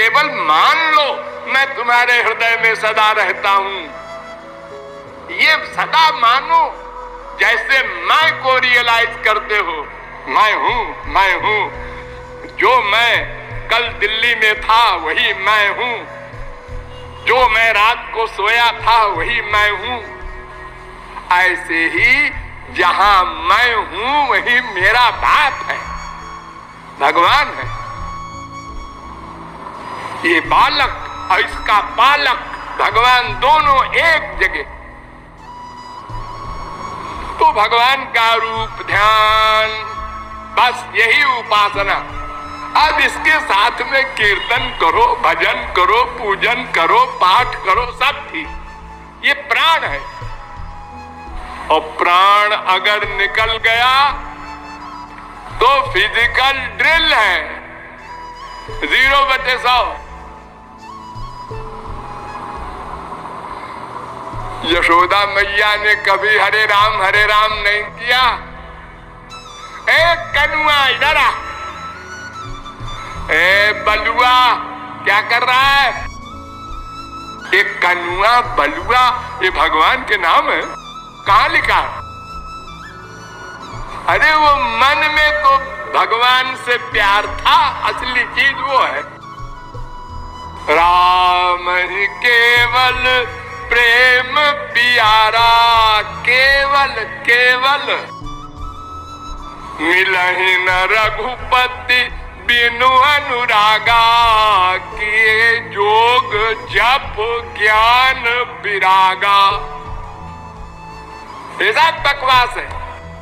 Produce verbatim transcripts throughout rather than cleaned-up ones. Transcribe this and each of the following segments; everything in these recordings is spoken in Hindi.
केवल मान लो मैं तुम्हारे हृदय में सदा रहता हूं। ये सदा मानो जैसे मैं को रियलाइज करते हो। मैं हूं, मैं हूं। जो मैं कल दिल्ली में था वही मैं हूं। जो मैं रात को सोया था वही मैं हूं। ऐसे ही जहां मैं हूं वही मेरा बाप है, भगवान है। ये बालक और इसका पालक भगवान दोनों एक जगह। तो भगवान का रूप ध्यान, बस यही उपासना। अब इसके साथ में कीर्तन करो, भजन करो, पूजन करो, पाठ करो, सब ठीक। ये प्राण है। और प्राण अगर निकल गया तो फिजिकल ड्रिल है, जीरो बटे सौ। यशोदा मैया ने कभी हरे राम हरे राम नहीं किया। ए कनुआ इधर आ, ए बलुआ क्या कर रहा है? एक कनुआ बलुआ ये भगवान के नाम है? कहां लिखा? अरे वो मन में तो भगवान से प्यार था, असली चीज वो है। राम ही केवल प्रेम प्यारा, केवल केवल मिलहि न रघुपति बिनु अनुरागा। किए जोग जप ज्ञान विरागा। ऐसा बकवास है।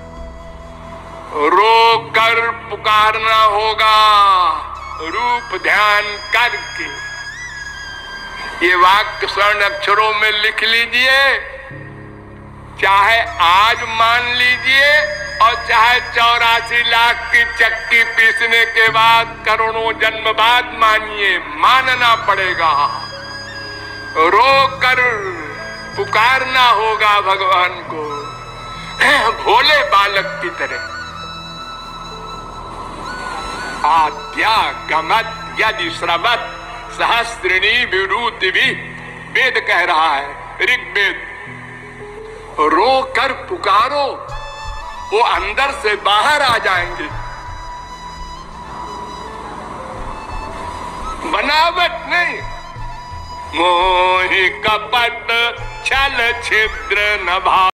रो कर पुकारना होगा, रूप ध्यान करके। ये वाक्य स्वर्ण अक्षरों में लिख लीजिए, चाहे आज मान लीजिए और चाहे चौरासी लाख की चक्की पीसने के बाद करोड़ों जन्म बाद मानिए, मानना पड़ेगा। रो कर पुकारना होगा भगवान को, भोले बालक की तरह। आद्या गमत यदि श्रवत सहस्रिणी विरूति भी, वेद कह रहा है, ऋग्वेद। रो कर पुकारो, वो अंदर से बाहर आ जाएंगे। बनावट नहीं। मोहि कपट छल छिद्र न भाव।